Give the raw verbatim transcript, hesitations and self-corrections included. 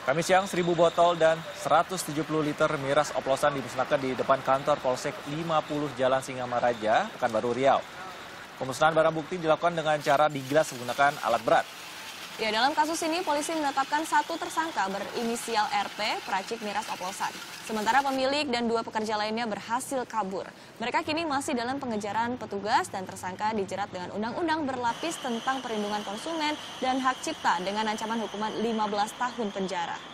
Kamis siang, seribu botol dan seratus tujuh puluh liter miras oplosan dimusnahkan di depan kantor Polsek lima puluh Jalan Singamaraja, Pekanbaru Riau. Pemusnahan barang bukti dilakukan dengan cara digilas menggunakan alat berat. Ya, dalam kasus ini polisi menetapkan satu tersangka berinisial R P, peracik miras oplosan. Sementara pemilik dan dua pekerja lainnya berhasil kabur. Mereka kini masih dalam pengejaran petugas dan tersangka dijerat dengan undang-undang berlapis tentang perlindungan konsumen dan hak cipta dengan ancaman hukuman lima belas tahun penjara.